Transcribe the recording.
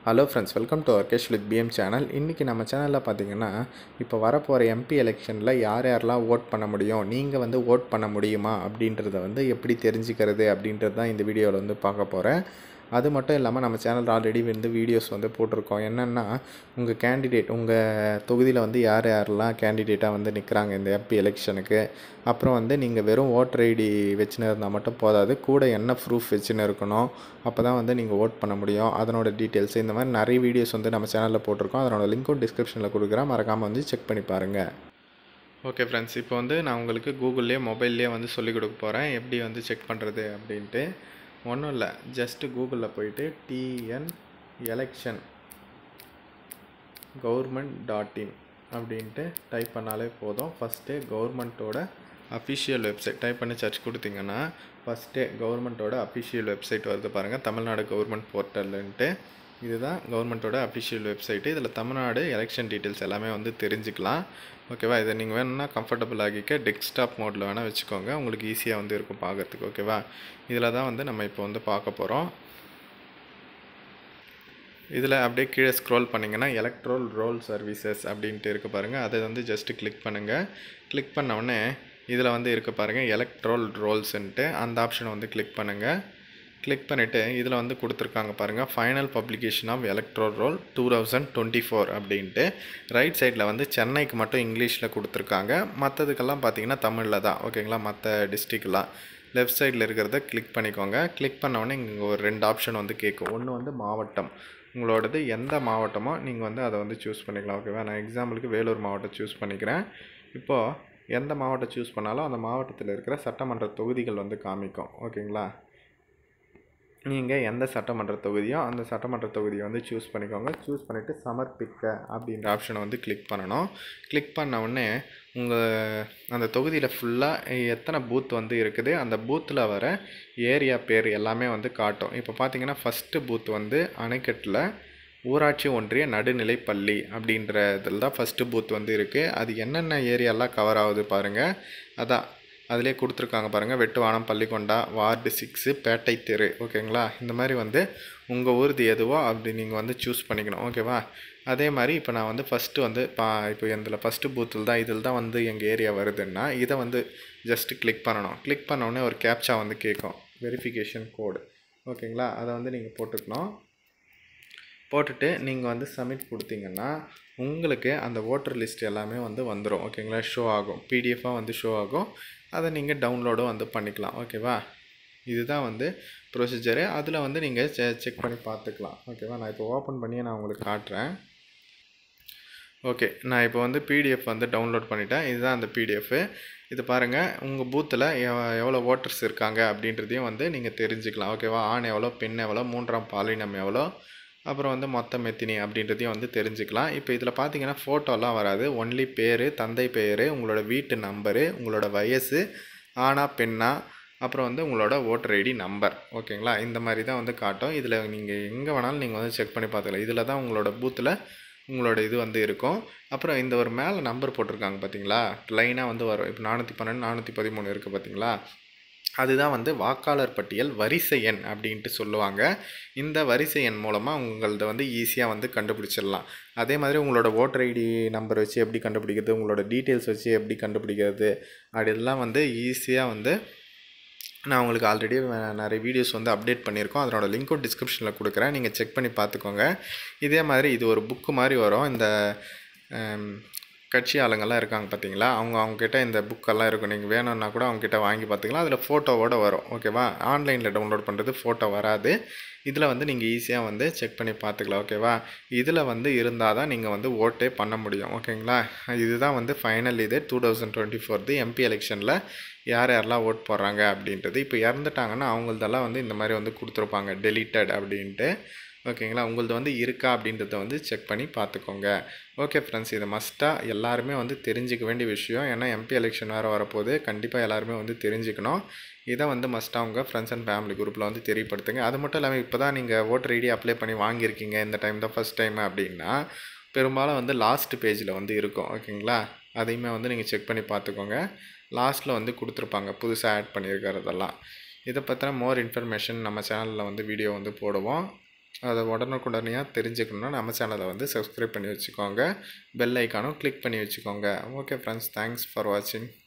Hello friends, welcome to our cash with PM channel. இன்றைக்கி நம்ம சேனலில் பார்த்தீங்கன்னா, இப்போ வரப்போகிற எம்பி எலெக்ஷனில் யார் யாரெல்லாம் ஓட் பண்ண முடியும், நீங்கள் வந்து ஓட் பண்ண முடியுமா அப்படின்றத வந்து எப்படி தெரிஞ்சுக்கிறது அப்படின்றது தான் இந்த வீடியோவில் வந்து பார்க்க போகிறேன். அது மட்டும் இல்லாமல் நம்ம சேனல் ஆல்ரெடி வந்து வீடியோஸ் வந்து போட்டிருக்கோம். என்னென்னா, உங்கள் கேண்டிடேட் உங்கள் தொகுதியில் வந்து யார் யாரெல்லாம் கேண்டிடேட்டாக வந்து நிற்கிறாங்க இந்த எம்பி எலெக்ஷனுக்கு. அப்புறம் வந்து நீங்கள் வெறும் ஓட்டர் ஐடி வச்சுன்னு இருந்தால் மட்டும் போதாது, கூட என்ன ப்ரூஃப் வச்சுன்னு இருக்கணும். அப்போ தான் வந்து நீங்கள் ஓட் பண்ண முடியும். அதனோட டீட்டெயில்ஸ் இந்த மாதிரி நிறைய வீடியோஸ் வந்து நம்ம சேனலில் போட்டிருக்கோம். அதனோட லிங்க்கும் டிஸ்கிரிப்ஷனில் கொடுக்குறேன், மறக்காமல் வந்து செக் பண்ணி பாருங்கள். ஓகே ஃப்ரெண்ட்ஸ், இப்போ வந்து நான் உங்களுக்கு கூகுள்லேயே மொபைல்லேயே வந்து சொல்லிக் கொடுக்க போகிறேன் எப்படி வந்து செக் பண்ணுறது அப்படின்ட்டு. ஒன்றும் இல்லை, ஜஸ்ட்டு கூகுளில் போயிட்டு டிஎன் எலெக்ஷன் government.in அப்படின்ட்டு டைப் பண்ணாலே போதும். ஃபஸ்ட்டு கவர்மெண்ட்டோட அஃபிஷியல் வெப்சைட் டைப் பண்ணி சர்ச் கொடுத்தீங்கன்னா ஃபஸ்ட்டே கவர்மெண்ட்டோட அஃபிஷியல் வெப்சைட் வருது பாருங்கள், தமிழ்நாடு கவர்மெண்ட் போர்ட்டல்ன்ட்டு. இதுதான் கவர்மெண்ட்டோட அஃபிஷியல் வெப்சைட்டு. இதில் தமிழ்நாடு எலெக்ஷன் டீட்டெயில்ஸ் எல்லாமே வந்து தெரிஞ்சுக்கலாம். ஓகேவா? இதை நீங்கள் வேணும்னா கம்ஃபர்டபுள் ஆகிக்க டெஸ்க்டாப் மோடில் வேணால் வச்சுக்கோங்க, உங்களுக்கு ஈஸியாக வந்து இருக்கும் பார்க்குறதுக்கு. ஓகேவா? இதில் தான் வந்து நம்ம இப்போ வந்து பார்க்க போகிறோம். இதில் அப்படியே கீழே ஸ்க்ரோல் பண்ணிங்கன்னா எலக்ட்ரல் ரோல் சர்வீசஸ் அப்படின்ட்டு இருக்க பாருங்கள், அதை வந்து ஜஸ்ட்டு கிளிக் பண்ணுங்கள். கிளிக் பண்ணவுடனே இதில் வந்து இருக்க பாருங்கள் எலக்ட்ரல் ரோல்ஸுன்ட்டு, அந்த ஆப்ஷனை வந்து கிளிக் பண்ணுங்கள். கிளிக் பண்ணிவிட்டு இதில் வந்து கொடுத்துருக்காங்க பாருங்கள், final publication of electoral roll 2024 அப்படின்ட்டு. ரைட் சைடில் வந்து சென்னைக்கு மட்டும் இங்கிலீஷில் கொடுத்துருக்காங்க, மற்றதுக்கெல்லாம் பார்த்தீங்கன்னா தமிழில் தான். ஓகேங்களா? மற்ற டிஸ்ட்ரிக்ட்லாம் லெஃப்ட் சைடில் இருக்கிறத கிளிக் பண்ணிக்கோங்க. கிளிக் பண்ணவுடனே இங்கே ஒரு 2 ஆப்ஷன் வந்து கேட்கும். ஒன்று வந்து மாவட்டம், உங்களோடது எந்த மாவட்டமோ நீங்கள் வந்து அதை வந்து சூஸ் பண்ணிக்கலாம். ஓகேவா? நான் எக்ஸாம்பிளுக்கு வேலூர் மாவட்டம் சூஸ் பண்ணிக்கிறேன். இப்போது எந்த மாவட்டம் சூஸ் பண்ணாலும் அந்த மாவட்டத்தில் இருக்கிற சட்டமன்ற தொகுதிகள் வந்து காமிக்கும். ஓகேங்களா? நீங்கள் எந்த சட்டமன்ற தொகுதியோ அந்த சட்டமன்ற தொகுதியை வந்து சூஸ் பண்ணிக்கோங்க. சூஸ் பண்ணிவிட்டு சமர்ப்பிக்க அப்படின்ற ஆப்ஷனை வந்து கிளிக் பண்ணணும். கிளிக் பண்ண உடனே உங்கள் அந்த தொகுதியில் ஃபுல்லாக எத்தனை பூத் வந்து இருக்குது, அந்த பூத்தில் வர ஏரியா பேர் எல்லாமே வந்து காட்டும். இப்போ பார்த்தீங்கன்னா ஃபஸ்ட்டு பூத் வந்து அணைக்கட்டில் ஊராட்சி ஒன்றிய நடுநிலைப் பள்ளி அப்படின்ற இதில் தான் ஃபஸ்ட்டு பூத் வந்து இருக்குது. அது என்னென்ன ஏரியாலாம் கவர் ஆகுது பாருங்கள், அதான் அதிலே கொடுத்துருக்காங்க பாருங்கள், வெட்டுவானம், பள்ளிக்கொண்டா, வார்டு 6, பேட்டை தெரு. ஓகேங்களா? இந்த மாதிரி வந்து உங்கள் ஊர்து எதுவோ அப்படி நீங்கள் வந்து சூஸ் பண்ணிக்கணும். ஓகேவா? அதே மாதிரி இப்போ நான் வந்து ஃபஸ்ட்டு வந்து இப்போ இதில் ஃபஸ்ட்டு பூத்தில் தான் இதில் தான் வந்து எங்கள் ஏரியா வருதுன்னா இதை வந்து ஜஸ்ட்டு கிளிக் பண்ணணும். கிளிக் பண்ணோடனே ஒரு கேப்சா வந்து கேட்கும், வெரிஃபிகேஷன் கோடு. ஓகேங்களா? அதை வந்து நீங்கள் போட்டுக்கணும். போட்டுட்டு நீங்கள் வந்து சப்மிட் கொடுத்தீங்கன்னா உங்களுக்கு அந்த ஓட்டர் லிஸ்ட் எல்லாமே வந்து வந்துடும். ஓகேங்களா? ஷோ ஆகும், பிடிஎஃபாக வந்து ஷோ ஆகும். அதை நீங்கள் டவுன்லோடும் வந்து பண்ணிக்கலாம். ஓகேவா? இதுதான் வந்து ப்ரொசீஜரு. அதில் வந்து நீங்கள் செக் பண்ணி பார்த்துக்கலாம். ஓகேவா? நான் இப்போ ஓப்பன் பண்ணி நான் உங்களுக்கு காட்டுறேன். ஓகே, நான் இப்போ வந்து பிடிஎஃப் வந்து டவுன்லோட் பண்ணிட்டேன். இதுதான் அந்த பிடிஎஃப்பு. இது பாருங்கள், உங்கள் பூத்தில் எவ்வளோ ஓட்டர்ஸ் இருக்காங்க அப்படின்றதையும் வந்து நீங்கள் தெரிஞ்சுக்கலாம். ஓகேவா? ஆண் எவ்வளோ, பெண் எவ்வளோ, மூன்றாம் பாலினம் எவ்வளோ, அப்புறம் வந்து மொத்த மெத்தினி அப்படின்றதையும் வந்து தெரிஞ்சுக்கலாம். இப்போ இதில் பார்த்தீங்கன்னா ஃபோட்டோலாம் வராது, ஒன்லி பேர், தந்தை பெயர், உங்களோட வீட்டு நம்பரு, உங்களோட வயசு, ஆணா பெண்ணா, அப்புறம் வந்து உங்களோட ஓட்டர் ஐடி நம்பர். ஓகேங்களா? இந்த மாதிரி தான் வந்து காட்டும். இதில் நீங்கள் எங்கே வேணாலும் நீங்கள் வந்து செக் பண்ணி பார்த்துக்கலாம். இதில் தான் உங்களோட பூத்தில் உங்களோட இது வந்து இருக்கும். அப்புறம் இந்த ஒரு மேலே நம்பர் போட்டிருக்காங்க பார்த்தீங்களா, லைனாக வந்து வரும். இப்போ 412, 413 இருக்குது பார்த்தீங்களா, அதுதான் வந்து வாக்காளர் பட்டியல் வரிசை எண் அப்படின்ட்டு சொல்லுவாங்க. இந்த வரிசை எண் மூலமாக உங்களது வந்து ஈஸியாக வந்து கண்டுபிடிச்சிடலாம். அதே மாதிரி உங்களோட ஓட்டர் ஐடி நம்பர் வச்சு எப்படி கண்டுபிடிக்கிறது, உங்களோட டீட்டெயில்ஸ் வச்சு எப்படி கண்டுபிடிக்கிறது, அப்படிலாம் வந்து ஈஸியாக வந்து நான் உங்களுக்கு ஆல்ரெடி நிறைய வீடியோஸ் வந்து அப்டேட் பண்ணியிருக்கோம். அதனோட லிங்க்கும் டிஸ்கிரிப்ஷனில் கொடுக்குறேன், நீங்கள் செக் பண்ணி பார்த்துக்கோங்க. இதே மாதிரி இது ஒரு புக்கு மாதிரி வரும். இந்த கட்சி ஆளுங்கள்லாம் இருக்காங்க பார்த்தீங்களா, அவங்கக்கிட்ட இந்த புக்கெல்லாம் இருக்கும். நீங்கள் வேணும்னா கூட அவங்கக்கிட்ட வாங்கி பார்த்துக்கலாம். அதில் ஃபோட்டோவோடு வரும். ஓகேவா? ஆன்லைனில் டவுன்லோட் பண்ணுறது ஃபோட்டோ வராது. இதில் வந்து நீங்கள் ஈஸியாக வந்து செக் பண்ணி பார்த்துக்கலாம். ஓகேவா? இதில் வந்து இருந்தால் தான் நீங்கள் வந்து ஓட்டே பண்ண முடியும். ஓகேங்களா? இதுதான் வந்து ஃபைனல் இது 2024 எம்பி எலெக்ஷனில் யார் யாரெல்லாம் ஓட் போடுறாங்க அப்படின்றது. இப்போ இறந்துட்டாங்கன்னா அவங்களதெல்லாம் வந்து இந்த மாதிரி வந்து கொடுத்துருப்பாங்க, டெலீட்டட் அப்படின்ட்டு. ஓகேங்களா? உங்களது வந்து இருக்கா அப்படின்றத வந்து செக் பண்ணி பார்த்துக்கோங்க. ஓகே ஃப்ரெண்ட்ஸ், இது மஸ்ட்டாக எல்லாருமே வந்து தெரிஞ்சிக்க வேண்டிய விஷயம். ஏன்னா எம்பி எலெக்ஷன் வேறு வரப்போது, கண்டிப்பாக எல்லாருமே வந்து தெரிஞ்சுக்கணும். இதை வந்து மஸ்ட்டாக உங்கள் ஃப்ரெண்ட்ஸ் அண்ட் ஃபேமிலி குரூப்பில் வந்து தெரியப்படுத்துங்க. அது மட்டும் இல்லாமல் இப்போ தான் நீங்கள் ஓட்டர் ஐடி அப்ளை பண்ணி வாங்கியிருக்கீங்க, இந்த டைம் தான் ஃபஸ்ட் டைம் அப்படின்னா பெரும்பாலும் வந்து லாஸ்ட் பேஜில் வந்து இருக்கும். ஓகேங்களா? அதையுமே வந்து நீங்கள் செக் பண்ணி பார்த்துக்கோங்க. லாஸ்ட்டில் வந்து கொடுத்துருப்பாங்க புதுசாக ஆட் பண்ணியிருக்கிறதெல்லாம். இதை பற்றின மோர் இன்ஃபர்மேஷன் நம்ம சேனலில் வந்து வீடியோ வந்து போடுவோம். அதை உடனுக்குடனேயாக தெரிஞ்சுக்கணுன்னா நம்ம சேனலை வந்து சப்ஸ்கிரைப் பண்ணி வச்சுக்கோங்க. பெல் ஐக்கானும் கிளிக் பண்ணி வச்சுக்கோங்க. ஓகே ஃப்ரெண்ட்ஸ், தேங்க்ஸ் ஃபார் வாட்சிங்.